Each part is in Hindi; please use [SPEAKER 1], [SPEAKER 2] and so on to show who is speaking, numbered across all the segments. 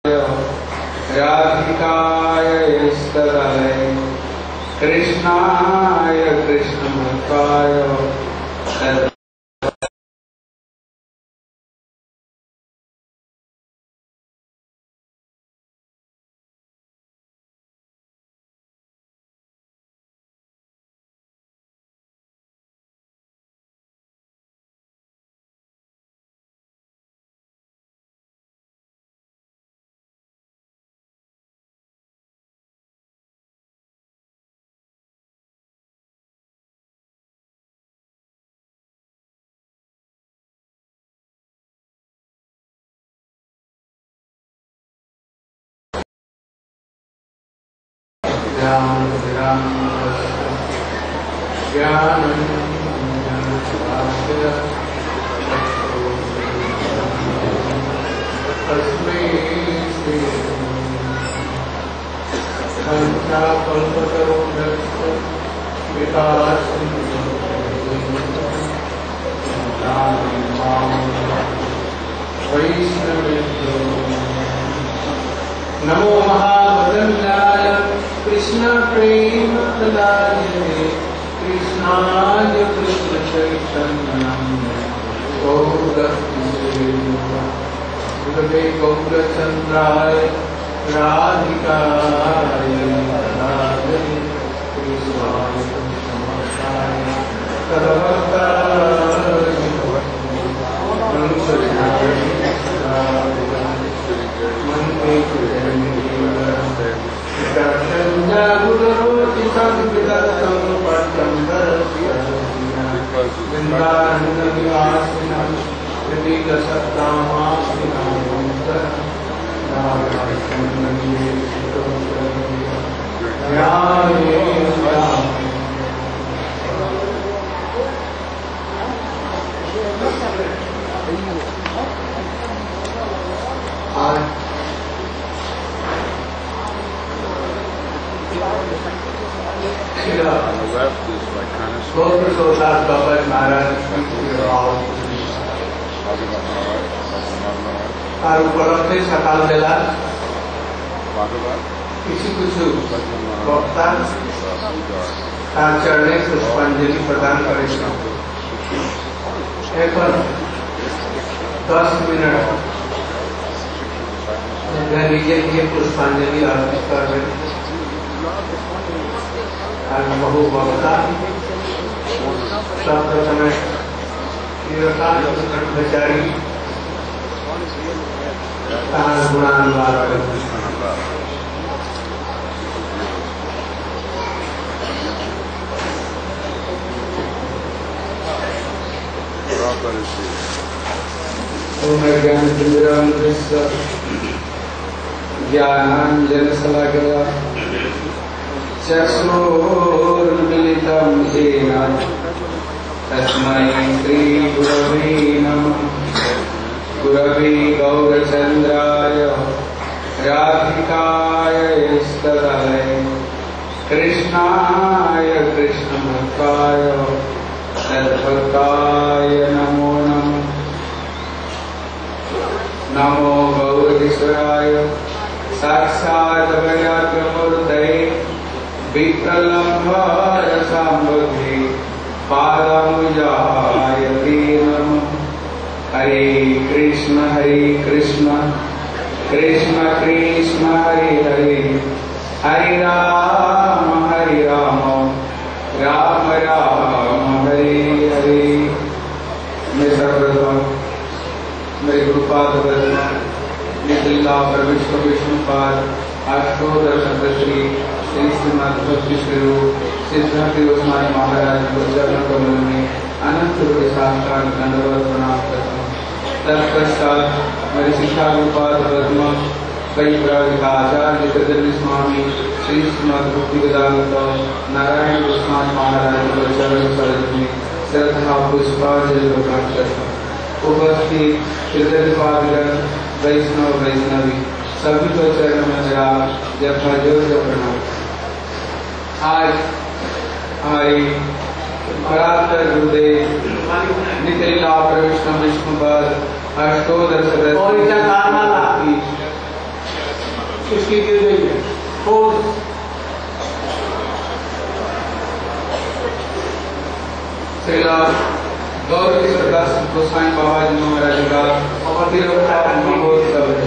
[SPEAKER 1] राधिकाय स्तदाय कृष्णाय कृष्णभक्ताय नमो महावदन्याय कृष्ण प्रेम प्रदायिने कृष्णाय कृष्ण चैतन्य गौरवे गौरचन्द्राय राधिकाय कृष्णाय कृष्णभक्ताय उपलब्धि सकाल बेला किसी कुछ वक्ता चढ़ने पुष्पांजलि प्रदान करेगा। 10 मिनट लीजिए पुष्पांजलि अर्पित कर रहे बहु वक्ता सब समय बेचारी गुणानुवाद ज्ञानाञ्जनशलाकया चक्षुरुन्मीलितं येन तस्मै श्रीगुरवे नमः। गुरवे गौरचन्द्राय राधिकाय स्तदाय कृष्णाय कृष्णभक्ताय सद्भक्ताय नमो नमः। नमो गौरीश्वराय साक्षात् व्याघ्रमूर्तये विप्रलम्भरसाम्बुद्धे पादमुजाय ते नमः। हरे कृष्ण कृष्ण कृष्ण हरे हरे हरे राम राम राम हरे हरे। मैं सर्वप्रथम मेरे गुरुपाद निखिला परमेश्वर विष्णुपाद अष्टोदर श्री श्रीमद् भक्ति सिद्धार्थ गोस्वामी महाराज को चरण कमल में अनंत रूप साष्टांग दंडवत प्रणाम करता हूँ। तत्पश्चात मेरे शिक्षा गुरुपाद पद्मा कई आचार्य चतुर्थ स्वामी श्री श्रीमद् भक्ति वेदांत नारायण गोस्वामी महाराज को चरण सरोज में श्रद्धा पुष्पांजलि प्रदान करता हूँ। उपस्थित कृतज्ञपादगण वैष्णव वैष्णवी सभी को चरण में मेरा यथायोग्य से प्रणाम। आज हमारी परात्पर गुरुदेव निखिला प्रविष्णु विष्णुपाद अष्टोदर सदस्य उसकी गिर गई है। और श्रीला गौर की सरदार गोसाई बाबा जी महाराज का तिरुपति महोत्सव है।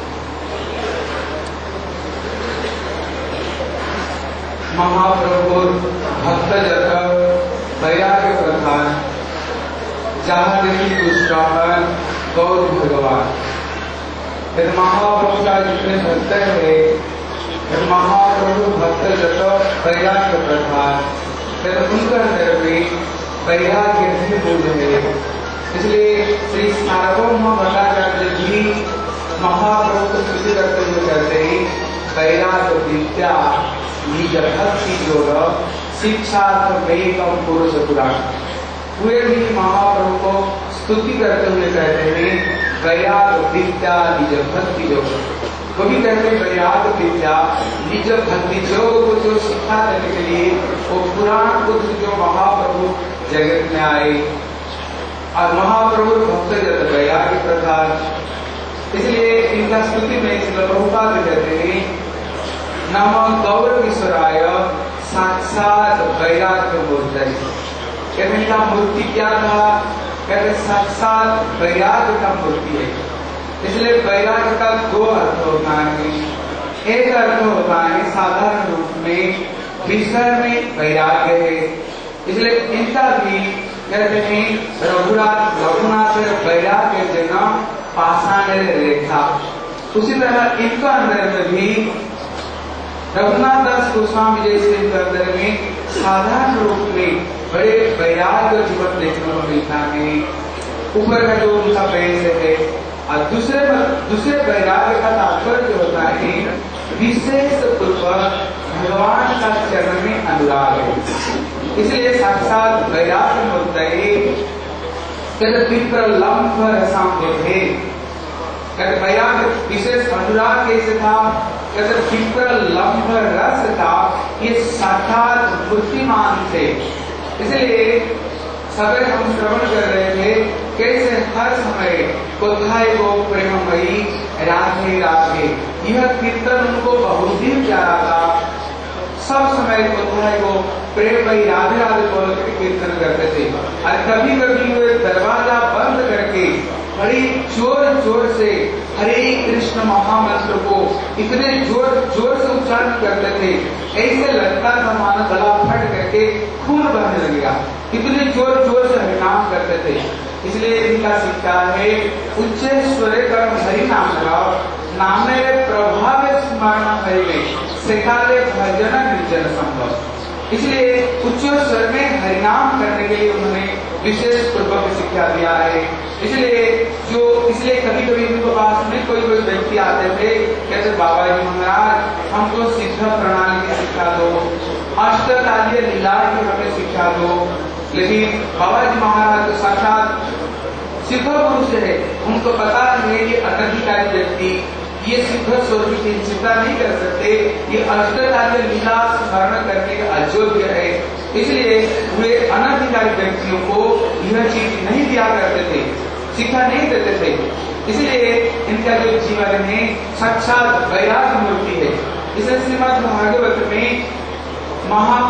[SPEAKER 1] महाप्रभु भक्त जगह वैराग्य प्रधान जहाँ देखी दुष्टान गौर भगवान। यदि महाप्रभु का जितने भक्त है, यदि महाप्रभु भक्त जगह वैराग्य प्रधान, यदि उनका अंदर में वैराग्य नहीं बोध है। इसलिए श्री सार्वभौम भट्टाचार्य जी महाप्रभु को स्तुति करते हुए कहते हैं, वैराग्य विद्या निज भक्ति योग शिक्षार्थमेकम पुरुष पुराण। वे भी महाप्रभु को स्तुति करते हुए कहते हैं, वैराग्य विद्या निज भक्ति योग। वो भी कहते हैं वैराग्य विद्या निज भक्ति योग को जो शिक्षा देने के लिए वो पुराण पुत्र जो महाप्रभु जगत में आए और महाप्रभु भक्त जगत वैराग्य प्रधान। इसलिए इनका स्तुति में श्रील प्रभुपाद कहते हैं, नमः गौरवीश्वराय साक्षात वैराग्य मूर्ति। कहते इनका मूर्ति क्या था? कहते साक्षात वैराग्य का मूर्ति है। इसलिए वैराग्य का दो अर्थ होता है। एक अर्थ होता है साधारण रूप में विषय में वैराग्य है, इसलिए इनका भी कहते हैं रघुनाथ वैराग्य जना पाषाण रेखा। उसी तरह इनका अंदर में भी रघुनाथ दास गोस्वामी जैसे इनके अंदर में साधारण रूप में बड़े वैराग्य जीवन देखने को मिलता है। ऊपर का जो उनका पेश है और दूसरे वैराग्य का तात्पर्य जो होता है विशेष पूर्वक भगवान का चरण में अनुराग है। इसलिए साक्षात वैराग्य होता है। विप्रलंब थे, कहते वैराग्य विशेष अनुराग कैसे था? कहते विप्रलंब रस था, ये साक्षात बुद्धिमान थे। इसलिए सवेरे हम श्रवण कर रहे थे कैसे हर समय कोथाई को प्रेममयी राधे राधे, यह कीर्तन उनको बहुत ही प्यारा था। सब समय कोथाई को प्रेममयी राधे राधे बोल के कीर्तन करते थे। और कभी कभी वे दरवाजा बंद करके बड़ी जोर जोर से हरे कृष्ण महामंत्र को इतने जोर जोर से उच्चारण करते थे, ऐसे लगता था मानो गला फट करके खून बहने लगेगा, इतने जोर जोर से हरिनाम करते थे। इसलिए इनका शिक्षा है उच्च स्वर कर्म हरि नाम गाओ, नामे प्रभाव स्मरण हरि सिखाले भजन निर्जन संभव। इसलिए उच्च स्वर में हरिनाम करने के लिए उन्होंने विशेष पूर्वक शिक्षा दिया है। इसलिए कभी कभी उनके पास में कोई व्यक्ति आते थे, कहते बाबा जी महाराज हमको सिद्ध प्रणाली की शिक्षा दो, अष्टकालीय लीला की हमें शिक्षा दो। लेकिन बाबा जी महाराज तो साक्षात सिद्ध पुरुष है, उनको पता है कि अनधिकारी व्यक्ति ये सिद्ध स्वर की चिंता नहीं कर सकते, ये अष्टकालीय लीला स्मरण करने का अयोग्य है। इसलिए वे अनधिकारी व्यक्तियों को यह चीज नहीं दिया करते थे, शिक्षा नहीं देते थे। इसलिए इनका जो जीवन है साक्षात वैराग्य मूर्ति है। इसलिए श्रीमद् भागवत में महा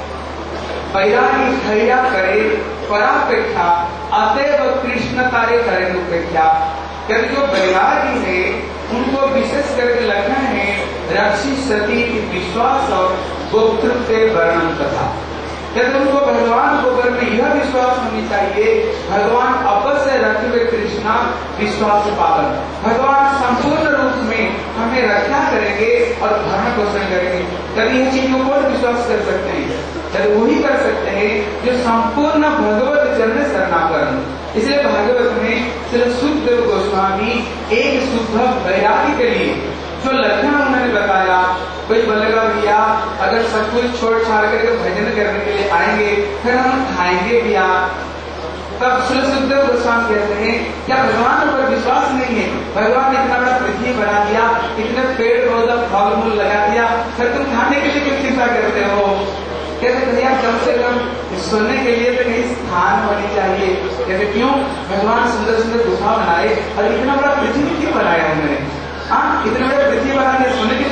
[SPEAKER 1] वैरागी धैर्य करे परापेक्षा अतएव कृष्ण कार्य करे उपेक्षा। क्योंकि जो वैरागी है उनको विशेष करके लक्षण है रक्षी सती विश्वास और गोप्तृत्व वर्णन कथा। यदि उनको भगवान को में यह विश्वास होनी चाहिए भगवान अवश्य रखे कृष्णा विश्वास पालन, भगवान संपूर्ण रूप में हमें रक्षा करेंगे और भरण पोषण करेंगे। तभी यह चीजों को विश्वास कर सकते हैं, तभी वही कर सकते हैं जो संपूर्ण भगवत चरण शरणागत। इसलिए भागवत में श्री सुखदेव गोस्वामी एक शुद्ध वैरागी के लिए जो लक्षण उन्होंने बताया, कोई बोलेगा भैया अगर सब कुछ छोड़ छाड़ करके भजन करने के लिए आएंगे फिर हम खाएंगे भैया, तब श्री सुखदेव गोस्वामी कहते हैं क्या भगवान पर विश्वास नहीं है? भगवान ने इतना बड़ा पृथ्वी बना दिया, इतने पेड़ पौधा फल मूल लगा दिया, फिर तुम खाने के लिए क्यों चिंता करते हो? कहते भैया कम से कम सोने के लिए तो कहीं स्थान होनी चाहिए। कहते क्यों? भगवान सुंदर सुंदर गुफा बनाए और इतना बड़ा पृथ्वी क्यों बनाया उन्होंने? हाँ, इतने बड़े पृथ्वी बनाने सोने की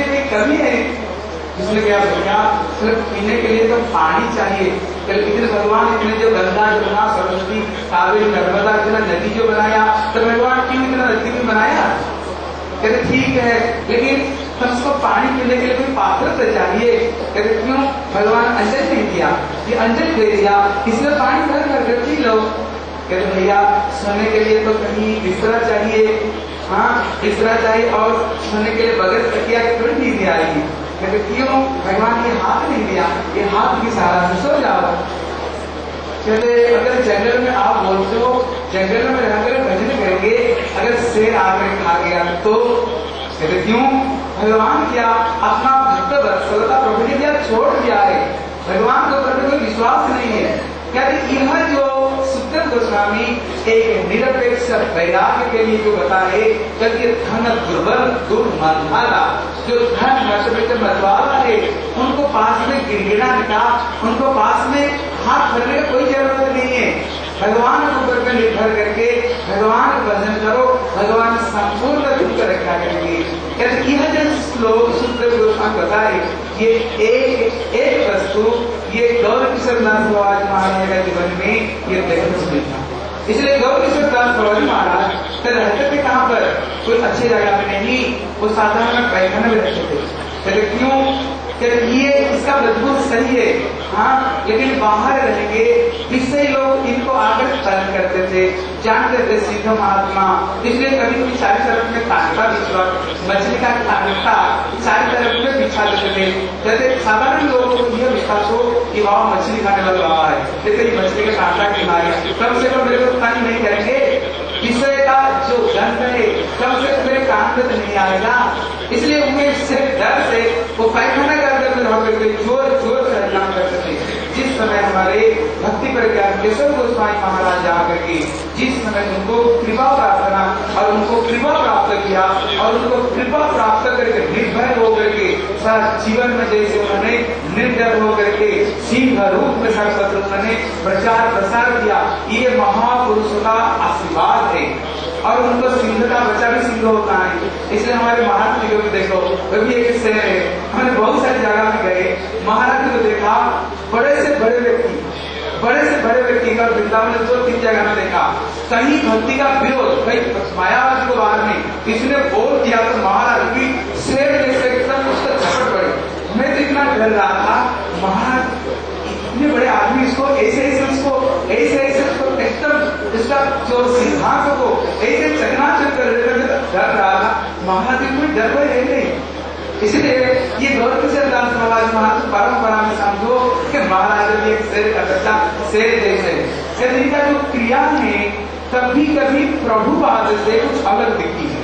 [SPEAKER 1] इसलिए क्या भैया सिर्फ पीने के लिए तो पानी चाहिए, लेकिन भगवान इतने जो गंगा जमुना सरस्वती कावेरी नर्मदा इतना नदी जो बनाया, तो भगवान क्यों इतना नदी भी बनाया? कहते ठीक है, लेकिन हमको पानी पीने के लिए कोई पात्र तो चाहिए। कहते क्यों? भगवान अंजल नहीं दिया, ये अंजल दे दिया, इसमें पानी भर कर पी लो। कहते भैया सोने के लिए तो कहीं बिस्तरा चाहिए, हाँ बिस्तरा चाहिए, और सोने के लिए बगैर तकिया के थोड़ी नींद आएगी। कहते क्यों? भगवान ये हाथ नहीं दिया, ये हाथ की सहारा से सो जाओ। कहते अगर जंगल में आप बोलते हो, जंगल में रहकर भजन करेंगे, अगर शेर आकर खा गया तो? कहते क्यों? भगवान क्या अपना भक्त वत्सलता प्रभु ने क्या छोड़ दिया है, भगवान को प्रति कोई विश्वास नहीं है। कहते यह जो सुखदेव गोस्वामी एक निरपेक्ष वैराग्य के लिए जो बताए, कहते धन दुर्बल दुर्मंधाला, जो धन मतवाला है उनको पास में गिड़गिड़ाने का, उनको पास में हाथ भरने का कोई जरूरत नहीं है। भगवान के ऊपर पर निर्भर करके भगवान का भजन करो, भगवान संपूर्ण दुख रक्षा करेंगे। कहते यह जो श्लोक सुखदेव गोस्वामी बताए, ये एक वस्तु ये गौर किशोर दास महाराज का जीवन में ये देखने को मिलता। इसलिए गौर किशोर दास महाराज रहते थे कहाँ पर? कोई अच्छी जगह में नहीं, वो साधारण पैखाना में रहते थे। कहते क्यों? कहते ये इसका बदबू सही है, हाँ, लेकिन बाहर रहेंगे इससे लोग इनको आकर तंग करते थे, जानते थे सिद्ध महात्मा, इसलिए कभी कभी सारी तरफ में कांटा बिछवा, मछली का कांटा सारी तरफ में बिछा देते थे। जैसे साधारण लोगों को यह विश्वास हो कि वहाँ मछली खाने वाला रहा है, जैसे मछली का कांटा किनारे, कम से कम मेरे को तंग नहीं करेंगे, विषय का जो गंध है कम से कम मेरे कान में तो नहीं आएगा। इसलिए उन्हें से डर से वो पैखाना करते थे, जोर जोर से हरिनाम करते थे। जिस समय हमारे भक्ति प्रज्ञान केशव गोस्वामी महाराज आकर के जिस समय उनको कृपा प्रार्थना और उनको कृपा प्राप्त किया और उनको कृपा प्राप्त करके निर्भय होकर के सारा जीवन में जैसे उन्होंने निर्भर होकर के सिंह रूप में सर्वत्र उन्होंने प्रचार प्रसार किया, ये महापुरुषों का आशीर्वाद है। और उनको सिंह का बच्चा भी सिंह होता है। इसलिए हमारे महाराज जी को देखो, वो भी एक शेर है। हमने बहुत सारी जगह में गए, महाराज जी को देखा, बड़े से बड़े व्यक्ति का वृंदावन में 2-3 जगह में देखा, कहीं भक्ति का विरोध, कहीं मायावाद को बाहर में इसने बोल दिया तो महाराज भी शेर जैसे एकदम उसका झपट पड़े। मैं तो इतना डर रहा था, महाराज इतने बड़े आदमी इसको ऐसे एकदम इसका जो सिद्धांत को ऐसे चकनाचूर कर डर रहा था। महाराज जी कोई डर है नहीं। इसलिए ये गौर किशोर दास महाराज परंपरा में समझो कि महाराज भी एक शेर का बच्चा शेर जैसे इनका जो क्रिया है कभी कभी प्रभुपाद से कुछ अलग दिखती है।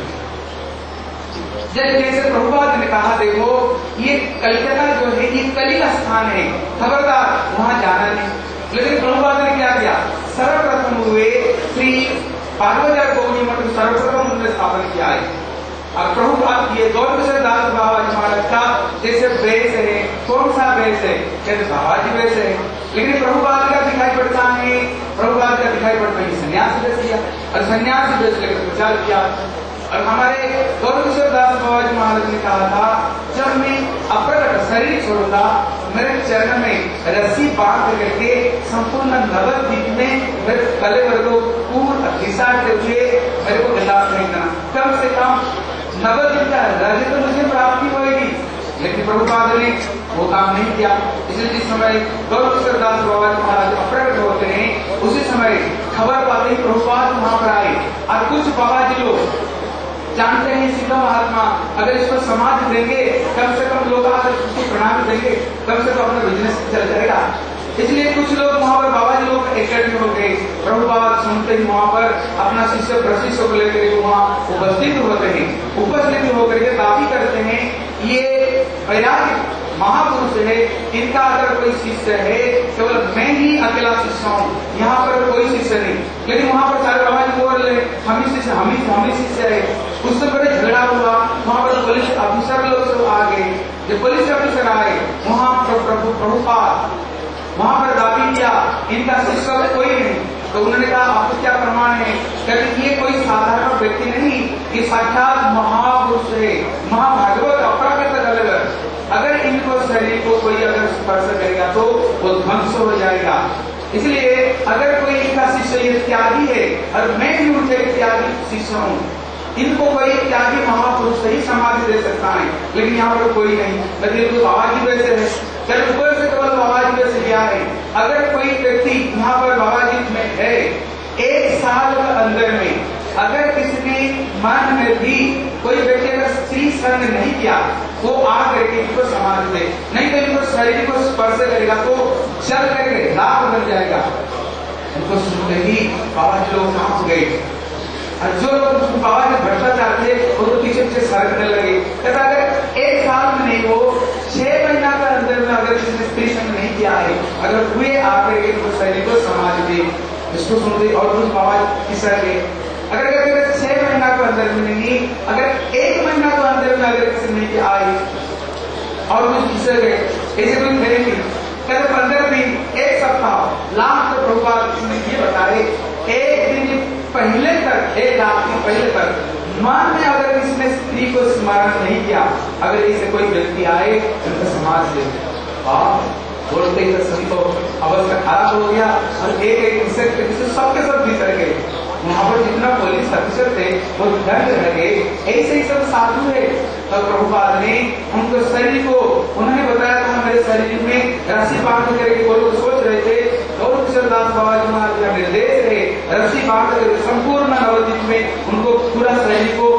[SPEAKER 1] जैसे प्रभुपाद ने कहा, देखो ये कलकत्ता जो है ये कली का स्थान है, खबरदार वहां जाना नहीं। लेकिन प्रभुपाद ने क्या किया, सर्वप्रथम हुए श्री पार्वती गौरी मठ सर्वप्रथम उन्होंने स्थापन किया है। और प्रभुपाद ये गौर किशोर दास बाबा जी महाराज का जैसे वेश है, कौन सा वेश है? जैसे बाबा जी वेश है, लेकिन प्रभुपाद का दिखाई पड़ता है, प्रभुपाद का दिखाई पड़ता है सन्यास वेश किया और सन्यास वेश लेकर प्रचार किया। और हमारे गौर किशोर दास बाबा जी महाराज ने कहा था, जब मैं अप्रकट शरीर छोड़ूंगा मेरे चरण में रस्सी बांध करके संपूर्ण नवद्वीप में मेरे कले वर्गो पूर्ण घिसाते हुए मेरे को गिलास नहीं करना, कम से कम नवद्वीप का राज्य तो मुझे प्राप्ति होगी। लेकिन प्रभुपाद ने वो काम नहीं किया। इसलिए जिस समय गौर किशोर दास बाबा जी महाराज अप्रकट होते हैं उसी समय खबर पाते ही प्रभुपाद वहां पर आए। और कुछ बाबा जी लोग जानते हैं सिद्ध महात्मा अगर इसको समाज देंगे कम से कम लोग आकर उसको प्रणाम देंगे, कम से कम अपना बिजनेस चल जाएगा। इसलिए कुछ लोग वहां पर बाबा जी लोग इकट्ठे हो गए। प्रभुपाद सुनते ही वहां पर अपना शिष्य प्रशिष्य को लेकर वहां उपस्थित होते हैं, उपस्थित होकर के दावी करते हैं ये वैराग्य महापुरुष है, इनका अगर कोई शिष्य है केवल मैं ही अकेला शिष्य हूँ, यहाँ पर कोई शिष्य नहीं। लेकिन वहां पर सारे बाबा जी बोल रहे हम ही शिष्य है। उससे बड़े झगड़ा हुआ, वहां पर पुलिस ऑफिसर लोग सब आ गए। जब पुलिस ऑफिसर आए वहां प्रभुपाद वहां पर दावी किया इनका शिष्य कोई नहीं। तो उन्होंने कहा आपको क्या प्रमाण है? कहते ये कोई साधारण व्यक्ति नहीं, ये साक्षात महापुरुष है, महाभागवत अपराकृत गलत। अगर इनको शरीर को कोई अगर स्पर्श करेगा तो वो ध्वंस हो जाएगा। इसलिए अगर कोई इनका शिष्य ये त्यागी है और मैं भी उनके त्यागी शिष्य हूँ, इनको कोई त्यागी महापुरुष से ही समाधि दे सकता है, लेकिन यहाँ पर कोई नहीं। लेकिन बाबा जी वैसे है, चल ऊपर से केवल बाबा जी वैसे गया है। अगर कोई व्यक्ति यहाँ पर बाबा जी में है, 1 साल के अंदर में अगर किसी ने मन में भी कोई व्यक्ति अगर स्त्री संग नहीं किया, वो आकर के इनको समाधि दे, नहीं तो इनको शरीर को स्पर्श करेगा तो चल करके राख बन जाएगा। उनको सुनते ही बाबा जी लोग कांप गए, और जो लोग बाबा जी भ्रष्टाचार थे वो तो पीछे पीछे सरकने लगे। कहता अगर 1 साल में नहीं, वो 6 महीना के अंदर में अगर किसी ने स्त्री संग नहीं किया है, अगर हुए आकर के इनको शरीर को समाधि दे, इसको सुनते और कुछ बाबा किसर गए। अगर 6 महीना के अंदर में नहीं, अगर 1 महीना के अंदर में अगर किसी नहीं आए और कुछ किसर गए, ऐसे कोई थे नहीं। कहते 15 दिन, 1 सप्ताह, लास्ट तो प्रभुपाद ने ये बताए 1 दिन पहले तक, 1 रात के पहले तक मन में अगर किसी स्त्री को स्मरण नहीं किया, अगर ऐसे कोई व्यक्ति आए उनका समाज दे बोलते ही सभी तो अवस्था खराब हो गया और एक सबके सब भीतर गए। वहां पर जितना पुलिस अफसर थे वो डर लगे, ऐसे ही सब साधु है। तो प्रभुपाद ने उनको शरीर को उन्होंने बताया था, मेरे शरीर में रस्सी बांध करके वो लोग सोच रहे थे, गौर किशोरदास बाबा जी महाराज का निर्देश है, रस्सी बांध कर संपूर्ण नवद्वीप में उनको पूरा शरीर को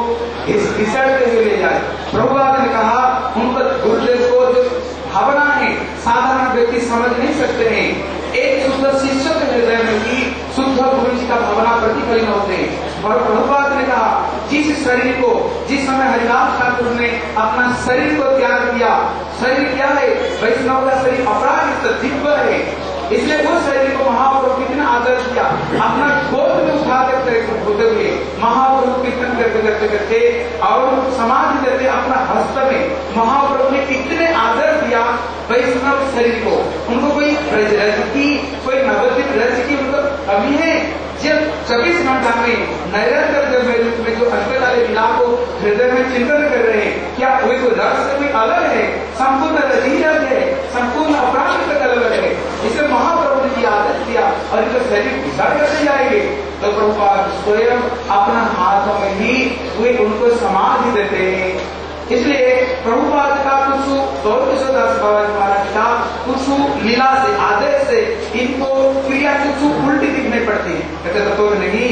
[SPEAKER 1] घिसटते हुए ले जाए। प्रभुपाद ने कहा उनको गुरुदेव को जो भावना है साधारण व्यक्ति समझ नहीं सकते हैं, एक शुद्ध शिष्य के हृदय में ही शुद्ध गुरु जी का भावना प्रतिफलित होते हैं। और प्रभुपाद ने कहा जिस शरीर को, जिस समय हरिदास ठाकुर ने अपना शरीर को त्याग दिया, शरीर क्या है, वैष्णव का शरीर अपराजित दिव्य है, इसलिए उस शरीर को महाप्रभु कितना आदर किया, अपना गोद में उठा होते हुए महाप्रभु कीर्तन करते करते करते और समाधि करते अपना हस्त में महाप्रभु ने कितने आदर दिया वैष्णव शरीर को। उनको कोई रज की, कोई नवद्वीप रज की उनको कमी है। जब 24 घंटा में निरंतर जब में जो अष्टकाली लीला को हृदय में चिंतन कर रहे हैं, क्या कोई कोई रस से कोई अलग है, संपूर्ण रजी रज है, संपूर्ण अपराध तक अलग है। इसे महाप्रभु ने आदत दिया और इनका शरीर विचार करते जाएंगे तो प्रभुपाद स्वयं अपना हाथों में ही वे उनको समाधि देते हैं। इसलिए प्रभुपाद का कुछ गौर किशोरदास बाबा जी महाराज का कुछ लीला से, आदेश से इनको क्रिया कुछ उल्टी दिखने पड़ती है। कहते तो नहीं,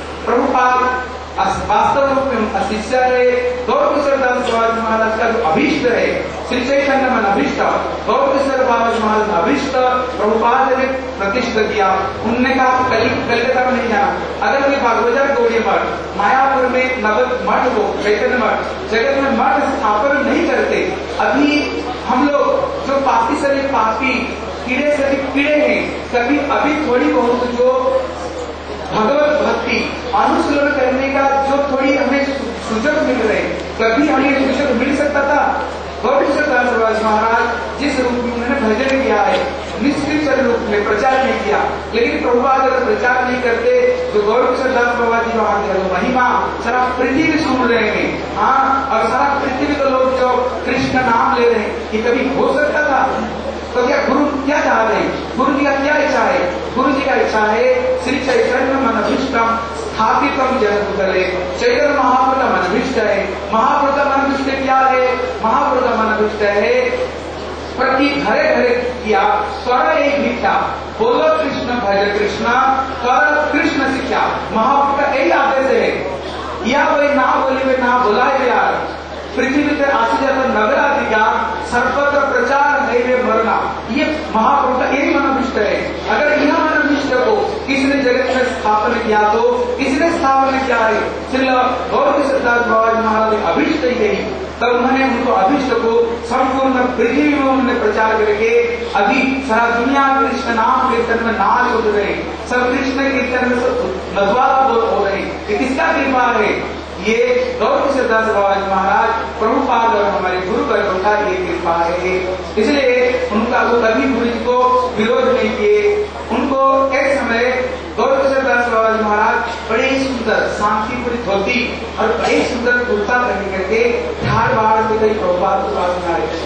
[SPEAKER 1] प्रभुपाद वास्तव रूप में शिष्य है। गौर किशोरदास बाबा जी महाराज का जो अभीष्ट है, श्री चैतन्य मन अभीष्ट, गौर किशोर बाबा जी महाराज अभीष्ट प्रभुपाद ने प्रतिष्ठा किया। उन्होंने कहा कलकत्ता में नहीं जाना, अगर कोई भागवत गौड़ी मठ, मायापुर में नवद मठ हो, चैतन्य मठ, जगत में मठ स्थापन नहीं करते। अभी हम लोग जो पापी से भी पापी, कीड़े से भी कीड़े हैं, कभी अभी थोड़ी बहुत जो भगवत भक्ति अनुशीलन करने का जो थोड़ी हमें सुजग मिल रहे, कभी हमें सुजग मिल सकता था। गौर किशोरदास महाराज जिस रूप में उन्होंने भजन किया है, निश्चित रूप में प्रचार नहीं किया, लेकिन प्रभुपाद अगर प्रचार नहीं करते तो गौर किशोरदास बाबा जी महाराज का महिमा सारा पृथ्वी सुन रहे हैं। हाँ, और सारा पृथ्वी के लोग जो कृष्ण नाम ले रहे हैं, ये कभी हो सकता था? तो क्या गुरु क्या चाह रहे हैं? गुरु जी का क्या इच्छा है? गुरु जी का इच्छा है श्री चैतन्य मनभीष्टम स्थापितम जगद्गुरुतले। चैतन्य महाप्रभु का मनभीष्ट है। महाप्रभु का मनभीष्ट क्या है? महाप्रभु का मनभीष्ट है प्रति घरे घरे किया स्वर एक भिक्षा, बोलो कृष्ण भज कृष्ण, कर कृष्ण शिक्षा। महाप्रभु का यही आदेश है। या वही ना बोली वे ना बुलाए यार, पृथ्वी पे आशी जाता नगर अधिकार, सर्वत्र प्रचार है वे मरना। ये महाप्रभु का यही मनोभिष्ट है। अगर यह मनोभिष्ट को किसने जगत में स्थापन किया तो किसने स्थापन किया है? श्री गौर किशोरदास बाबा जी महाराज ने अभिष्ट यही, तब उन्होंने उनको अभिष्ट को संपूर्ण पृथ्वी में उन्होंने प्रचार करके अभी सारा दुनिया कृष्ण नाम कीर्तन में नाच उठ रहे, सब कृष्ण कीर्तन में सब नद्वारा हो रहे। किसका कृपा है? ये गौर किशोरदास बाबा जी महाराज प्रभुपाद और हमारे गुरु का उनका ये कृपा है। इसलिए उनका वो कभी गुरु जी को विरोध नहीं किए। उनको एक समय गौर किशोरदास बाबा जी महाराज बड़े सुंदर शांतिपुरी धोती और बड़े सुंदर कुर्ता पहन करके धार बाढ़ से गई प्रभुपाद को पास में आए।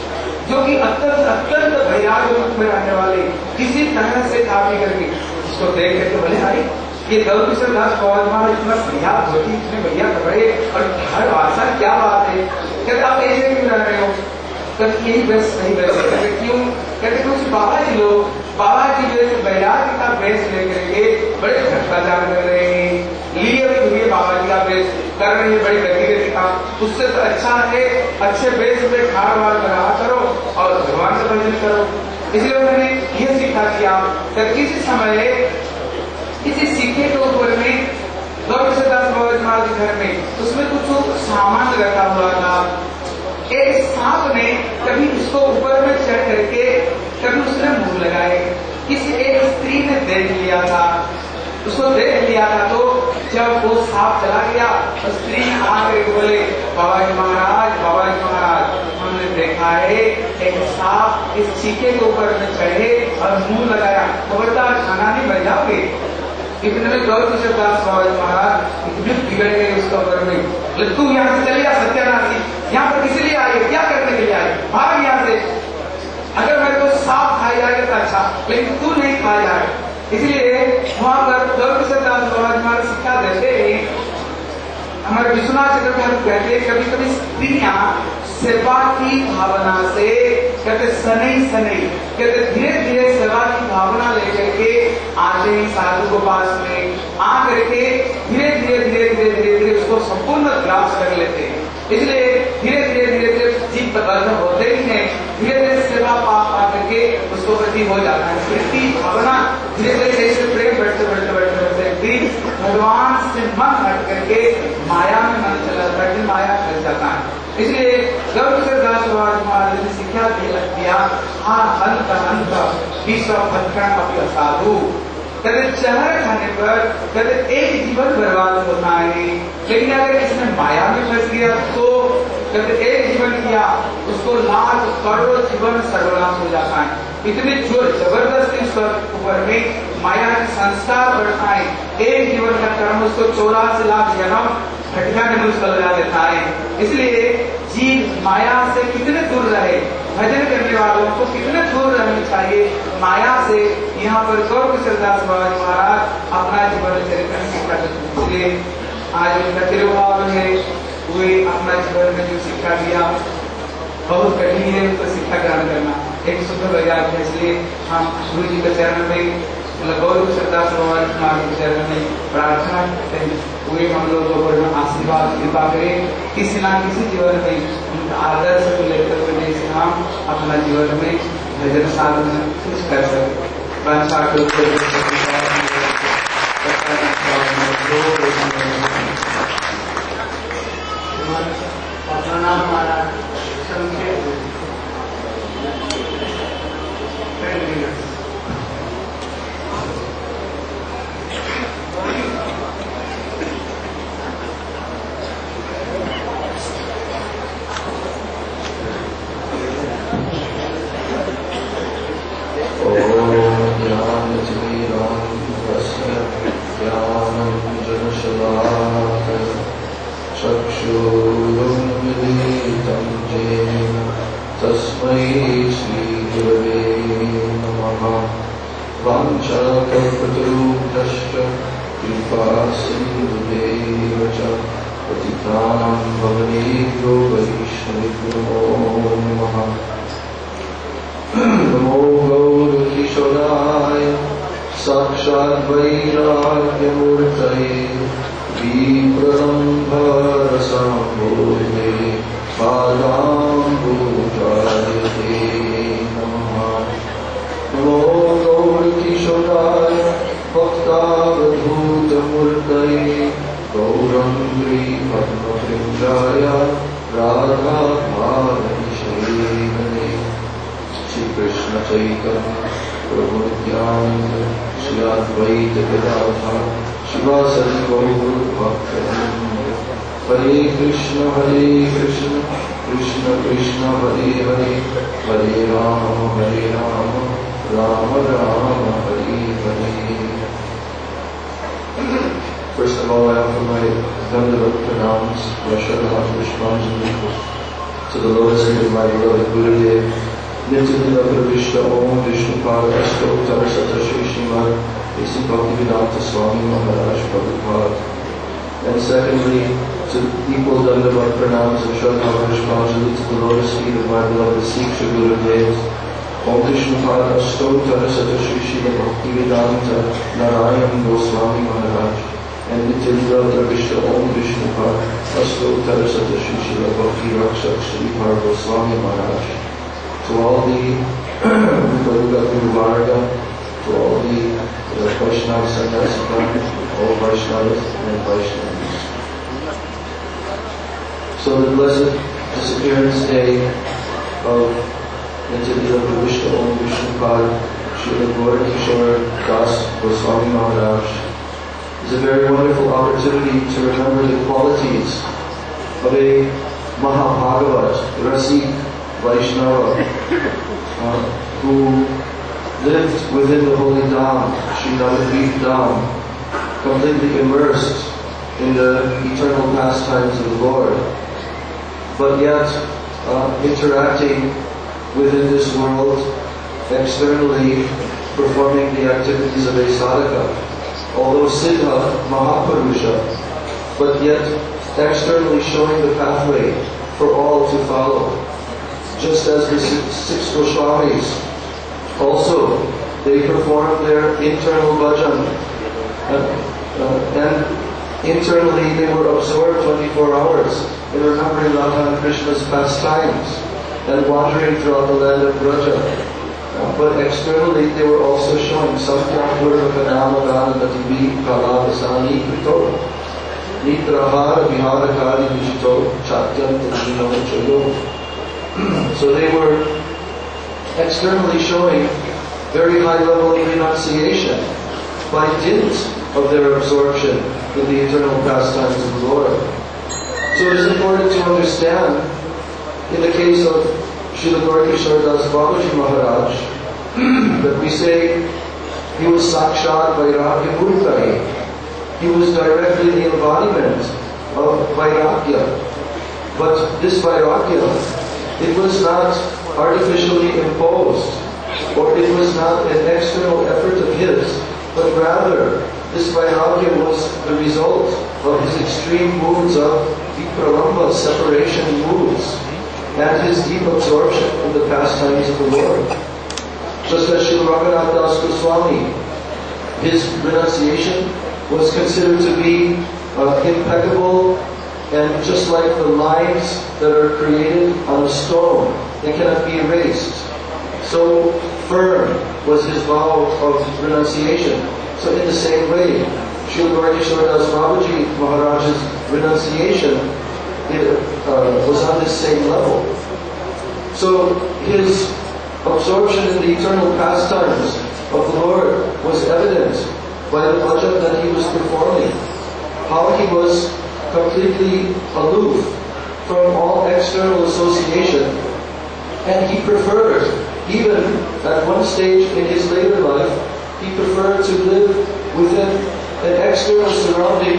[SPEAKER 1] जो कि अत्यंत अत्यंत वैराग्य रूप में रहने वाले, किसी तरह से काफी करके इसको देख के तो भले भाई ये गौरकिशोर दास पवार महाराज इतना बढ़िया धोती, इतने बढ़िया कपड़े और हर भाषा, क्या बात है। कहते आप ऐसे क्यों रह रहे हो? कहते यही बेस सही बेस है। कहते क्यों? कहते कुछ बाबा जी लोग बाबा जी बेस वैराग्य का बेस लेकर के बड़े भ्रष्टाचार कर रहे हैं, लिए हुए बाबा जी का बेस कर रहे हैं बड़ी गति का। उससे तो अच्छा है अच्छे बेस पे खाड़ वाड़ करा करो और भगवान का भजन करो। इसलिए उन्होंने ये सीखा किया। किसी समय किसी सिक्के के ऊपर में गौरकिशोर दास बाबा महाराज के घर में उसमें कुछ सामान रखा हुआ था। एक सांप ने कभी उसको ऊपर में चढ़ करके कभी उसने मुंह लगाए। किसी एक स्त्री ने देख लिया था, उसको देख लिया था। तो जब वो सांप चला गया तो स्त्री ने आकर बोले बाबा जी महाराज हमने देखा है एक सांप इस चीखे के ऊपर में चढ़े और मुंह लगाया, खबरदार खाना नहीं बन जाओगे। इतने में गौरकिशोर दास बाबा महाराज इतने बिगड़ गए उसका ऊपर में, तू यहाँ से चले जा सत्यानाशी, यहाँ पर किसी लिए आए, क्या करने के लिए आए, भाग यहाँ से। अगर मेरे को सांप खाया जाएगा तो अच्छा, लेकिन तू नहीं खाया जाए। इसलिए वहां पर गौरकिशोर दास बाबा महाराज शिक्षा देते हैं। हमारे विश्वनाथ चक्र में कहते हैं कभी कभी स्त्रियां सेवा की भावना से कहते सनई कहते धीरे धीरे सेवा की भावना लेकर के आते हैं साधु को पास में आ करके धीरे उसको संपूर्ण ग्रास कर लेते हैं। इसलिए धीरे जीव बद्ध होते ही हैं, धीरे सेवा पा करके उसको प्रति हो जाता है। वृत्ति भावना धीरे ऐसे प्रेम बढ़ते भगवान से मन हट करके माया में मन चला जाता है, माया फंस जाता है। इसलिए गौरकिशोर दास महाराज ने शिक्षा दिया हंत विश्व भक्षण अपना साधु। कहते जहर खाने पर कहते एक जीवन बर्बाद होता है, लेकिन अगर इसने माया में फंस गया तो कहते एक जीवन किया उसको लाख करोड़ जीवन सर्वनाश हो जाता है। इतनी जोर जबरदस्ती उस ऊपर में माया के संस्कार बढ़ता है। एक जीवन का कर्म उसको 84 लाख जन्म घटना के मुझको लगा देता है। इसलिए जीव माया से कितने दूर रहे, भजन करने वालों को कितने दूर रहना चाहिए माया से। यहाँ पर गौरकिशोर दास बाबा महाराज अपना जीवन चरित्र शिक्षा देते। इसलिए आज उनका तिरुभाव है, वे अपना जीवन में जो शिक्षा दिया बहुत कठिन है उसको शिक्षा ग्रहण करना, एक शुद्ध वैराग्य है। इसलिए हम गुरु जी के चरण में गौरकिशोर दास बाबा के चरण में प्रार्थना करते हैं, वे हम लोगों को आशीर्वाद कृपा करें, किसी न किसी जीवन में उनका आदर्श को लेकर हुए जैसे हम अपना जीवन में भजन साधन कुछ कर सकते।
[SPEAKER 2] नमो गौरकिशोराय साक्षात् वैराग्यमूर्तये विप्रलम्भरसम्भूते पादाम्बुजायते नमः। नमो गौरकिशोराय भक्तावधूतमूर्तये गौरङ्गी पद्मवृन्दाय राधाभावनिषेवने। श्री कृष्ण चैतन्य प्रभु नित्यानंद श्री अद्वैत गदाधर शिवासदि गौर भक्तवृंद। हरे कृष्ण कृष्ण कृष्ण हरे हरे, हरे Ram Ram Ram Hare Hare. First of all, I offer my Dandavat pranams, my Shraddha Pushpanjali to the lotus feet of my beloved Gurudev, Nityalila Pravishta Om Vishnupada Ashtottara Shri Srimad A.C. Bhaktivedanta Swami Maharaj Prabhupada. And secondly, to equal Dandavat Pranams and Shraddha Pushpanjali to the lotus feet of my beloved Sikh Shri Gurudev. Om Vishnupada Ashtottara Shri Srimad Bhaktivedanta Narayan Goswami Maharaj. And Nityalila Pravishta Om Vishnupada Ashtottara Shri Srimad Bhakti Rakshak Shri Par Goswami Maharaj. To all the Guru Varga, to all the Vaishnava Sannyasika, all Vaishnavas and Vaishnavas. So the blessed disappearance day of Nityalila Pravishta Om Vishnupad Srila Gaura Kishore Das Goswami Maharaj is a very wonderful opportunity to remember the qualities of a Mahabhagavat, Rasik, Vaishnava, who lived within the holy Dham, Sri Navadvip Dham, completely immersed in the eternal pastimes of the Lord, but yet interacting within this world, externally performing the activities of a sadhaka, although Siddha, Mahapurusha, but yet externally showing the pathway for all to follow. Just as the six Goswamis, also they performed their internal bhajan, and internally they were absorbed 24 hours in remembering Radha and Krishna's pastimes and wandering throughout the land of Braja. But externally they were also showing Satyam Purvakanama Ganadativi Kalavasani Krito Nitrahara Viharakari Vishito Chatyam Tajino Chayo. So they were externally showing very high level of renunciation by dint of their absorption in the eternal pastimes of the Lord. So it is important to understand, in the case of Srila Gaura Kishore Das Babaji Maharaj, that we say he was Sakshat Vairagya Murtai. He was directly the embodiment of Vairagya. But this Vairagya, it was not artificially imposed, or it was not an external effort of his, but rather this Vairagya was the result of his extreme moods of vipralamba, separation moods, and his deep absorption in the pastimes of the Lord. Just as Srila Raghunath Das Goswami, his renunciation was considered to be impeccable, and just like the lines that are created on a stone, they cannot be erased. So firm was his vow of renunciation. So in the same way, Srila Gaura Kishore Das Babaji Maharaj's renunciation was on this same level. So his absorption in the eternal pastimes of the Lord was evident by the bhajan that he was performing. How he was completely aloof from all external association, and he preferred, even at one stage in his later life, he preferred to live within an external surrounding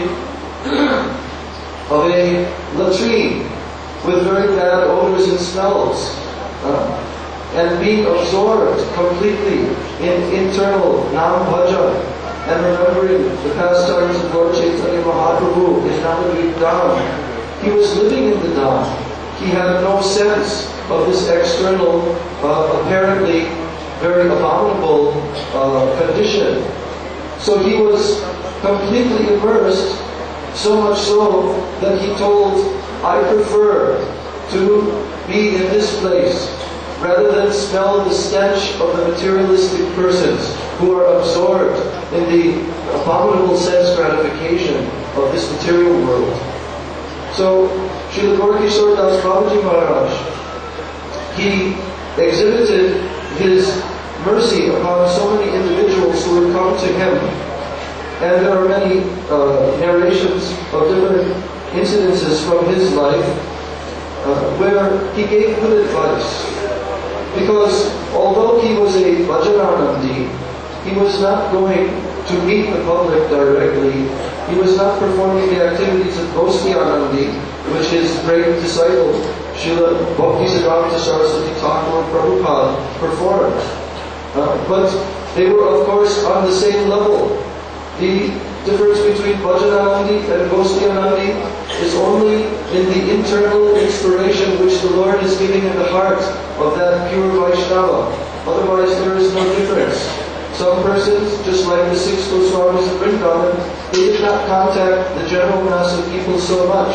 [SPEAKER 2] of a latrine with very bad odors and smells, and being absorbed completely in internal nam-bhajan and remembering the pastimes of Lord Chaitanya Mahaprabhu in Navadvip Dham. He was living in the Dham. He had no sense of this external, apparently very abominable condition. So he was completely immersed, so much so that he told, I prefer to be in this place rather than smell the stench of the materialistic persons who are absorbed in the abominable sense gratification of this material world. So, Srila Gaura Kishore Das Babaji Maharaj, he exhibited his mercy upon so many individuals who had come to him. And there are many narrations of different incidences from his life where he gave good advice. Because although he was a Bhajananandi, he was not going to meet the public directly. He was not performing the activities of Gosti Anandi, which his great disciple, Srila Bhaktisiddhanta Saraswati Thakur Prabhupada performed. But they were, of course, on the same level. The difference between Bhajananandi and Gostianandi is only in the internal inspiration which the Lord is giving in the heart of that pure Vaishnava. Otherwise, there is no difference. Some persons, just like the 6 Goswamis of Vrindavan, they did not contact the general mass of people so much.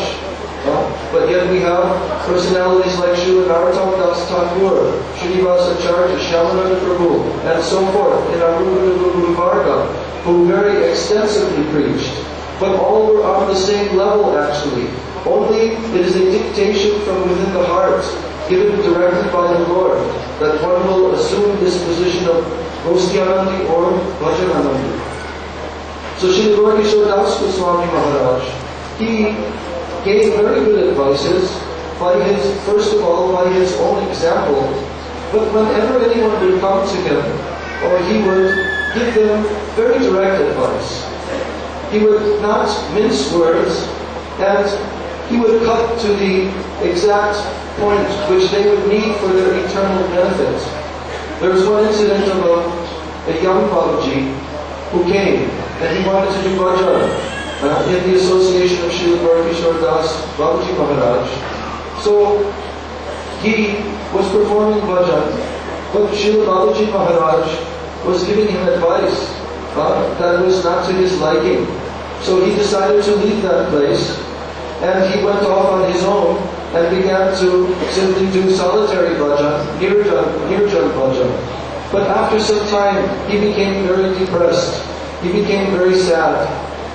[SPEAKER 2] But yet we have personalities like Srila Narottam Das Thakur, Srinivasa Acharya, Shyamananda Prabhu, and so forth in our Guru Varga, who very extensively preached. But all were on the same level actually. Only it is a dictation from within the heart, given directly by the Lord, that one will assume this position of Gostianandi or Bhajananandi. So Srila Gaurkishore Das Goswami Maharaj, he gave very good advices first of all, by his own example. But whenever anyone would come to him, or he would give them very direct advice, he would not mince words, and he would cut to the exact point which they would need for their eternal benefit. There was one incident of a young Babaji who came, and he wanted to do bhajan in the association of Srila Gaurkishore Das Babaji Maharaj. So he was performing bhajan, but Srila Babaji Maharaj was giving him advice that was not to his liking. So he decided to leave that place, and he went off on his own and began to simply do solitary bhajan, nirjan bhajan. But after some time, he became very depressed. He became very sad.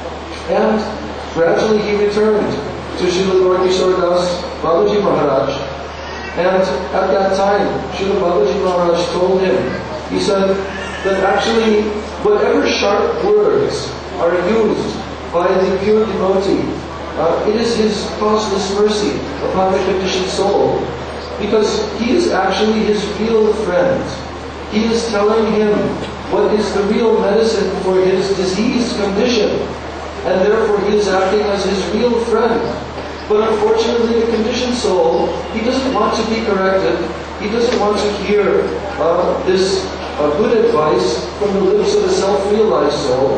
[SPEAKER 2] And gradually he returned to Srila Gaurkishore Das Babaji Maharaj. And at that time, Srila Babaji Maharaj told him, he said that actually whatever sharp words are used by the pure devotee, it is his causeless mercy upon the conditioned soul, because he is actually his real friend. He is telling him what is the real medicine for his diseased condition, and therefore he is acting as his real friend. But unfortunately, the conditioned soul, he doesn't want to be corrected. He doesn't want to hear this good advice from the lips of a self-realized soul.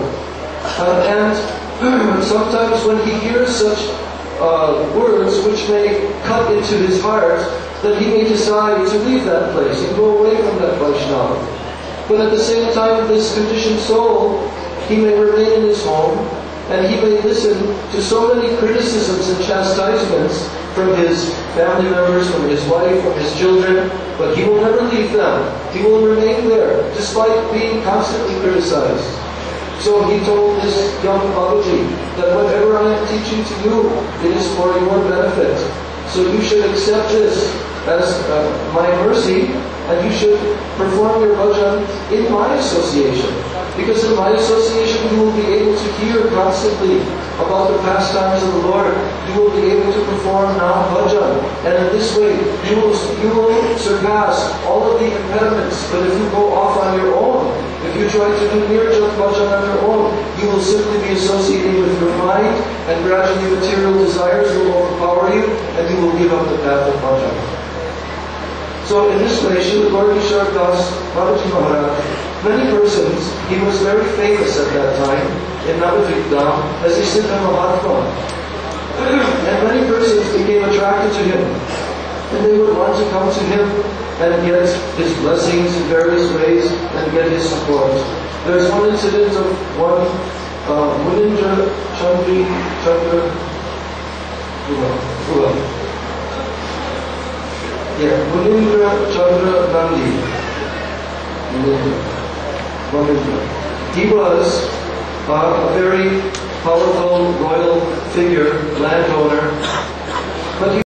[SPEAKER 2] And sometimes when he hears such words which may cut into his heart, then he may decide to leave that place and go away from that Vaishnava. But at the same time, this conditioned soul, he may remain in his home, and he may listen to so many criticisms and chastisements from his family members, from his wife, from his children, but he will never leave them. He will remain there, despite being constantly criticized. So he told this young Babaji that whatever I am teaching to you, it is for your benefit. So you should accept this as my mercy, and you should perform your bhajan in my association. Because in my association you will be able to hear constantly about the pastimes of the Lord. You will be able to perform Nam bhajan, and in this way you will surpass all of the impediments. But if you go off on your own, if you try to do nirjan bhajan on your own, you will simply be associating with your mind, and gradually material desires will overpower you, and you will give up the path of bhajan. So in this way, Srila Gaurkishore Das Babaji Maharaj, many persons, he was very famous at that time in Navadvip Dham as a Siddha Mahatma. And many persons became attracted to him, and they would want to come to him and get his blessings in various ways and get his support. There's one incident of one Munindra Chandra Munindra Chandra Nandi. He was a very powerful royal figure, landowner, but he